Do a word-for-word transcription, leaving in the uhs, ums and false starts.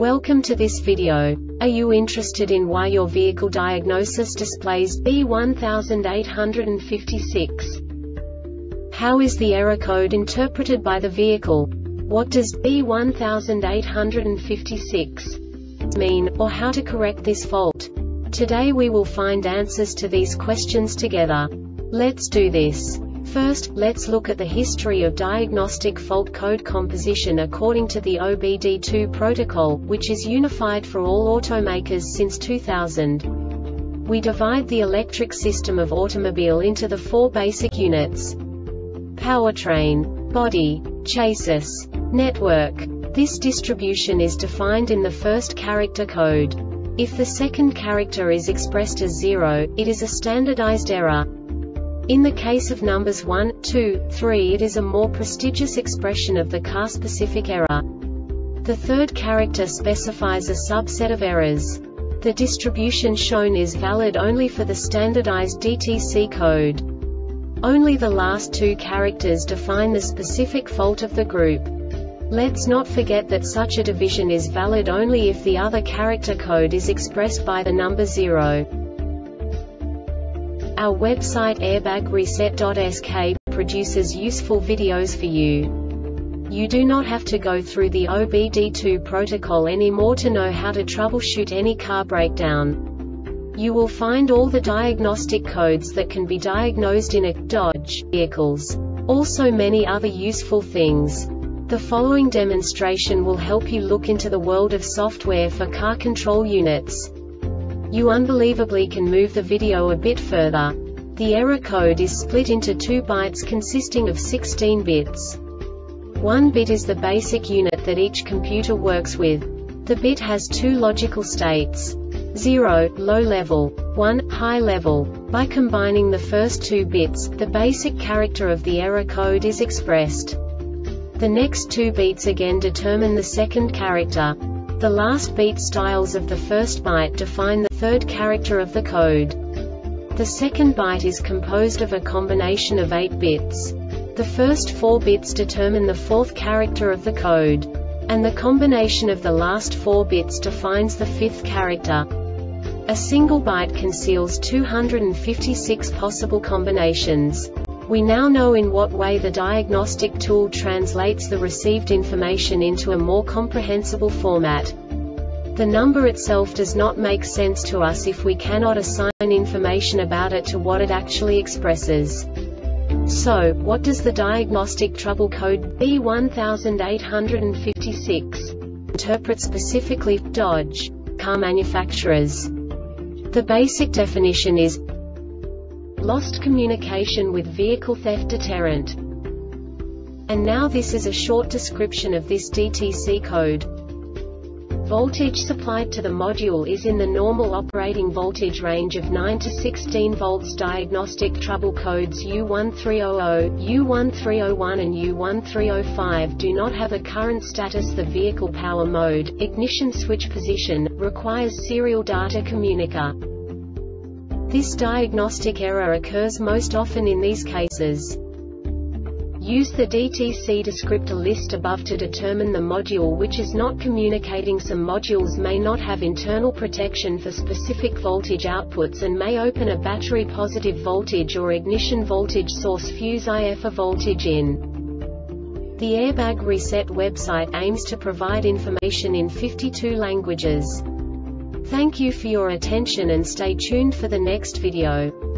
Welcome to this video. Are you interested in why your vehicle diagnosis displays B one eight five six? How is the error code interpreted by the vehicle? What does B one eight five six mean, or how to correct this fault? Today we will find answers to these questions together. Let's do this. First, let's look at the history of diagnostic fault code composition according to the O B D two protocol, which is unified for all automakers since two thousand. We divide the electric system of automobile into the four basic units: powertrain, body, chassis, network. This distribution is defined in the first character code. If the second character is expressed as zero, it is a standardized error. In the case of numbers one, two, three, it is a more prestigious expression of the car-specific error. The third character specifies a subset of errors. The distribution shown is valid only for the standardized D T C code. Only the last two characters define the specific fault of the group. Let's not forget that such a division is valid only if the other character code is expressed by the number zero. Our website airbag reset dot S K produces useful videos for you. You do not have to go through the O B D two protocol anymore to know how to troubleshoot any car breakdown. You will find all the diagnostic codes that can be diagnosed in a Dodge vehicles. Also many other useful things. The following demonstration will help you look into the world of software for car control units. You unbelievably can move the video a bit further. The error code is split into two bytes consisting of sixteen bits. One bit is the basic unit that each computer works with. The bit has two logical states: zero, low level, one, high level. By combining the first two bits, the basic character of the error code is expressed. The next two beats again determine the second character. The last beat styles of the first byte define the third character of the code. The second byte is composed of a combination of eight bits. The first four bits determine the fourth character of the code. And the combination of the last four bits defines the fifth character. A single byte conceals two hundred fifty-six possible combinations. We now know in what way the diagnostic tool translates the received information into a more comprehensible format. The number itself does not make sense to us if we cannot assign information about it to what it actually expresses. So, what does the diagnostic trouble code B one eight five six interpret specifically for Dodge car manufacturers? The basic definition is lost communication with vehicle theft deterrent. And now this is a short description of this D T C code. Voltage supplied to the module is in the normal operating voltage range of nine to sixteen volts. Diagnostic trouble codes U one three zero zero, U one three zero one and U one three zero five do not have a current status. The vehicle power mode, ignition switch position, requires serial data communicator. This diagnostic error occurs most often in these cases. Use the D T C descriptor list above to determine the module which is not communicating. Some modules may not have internal protection for specific voltage outputs and may open a battery positive voltage or ignition voltage source fuse if a voltage in. The Airbag Reset website aims to provide information in fifty-two languages. Thank you for your attention and stay tuned for the next video.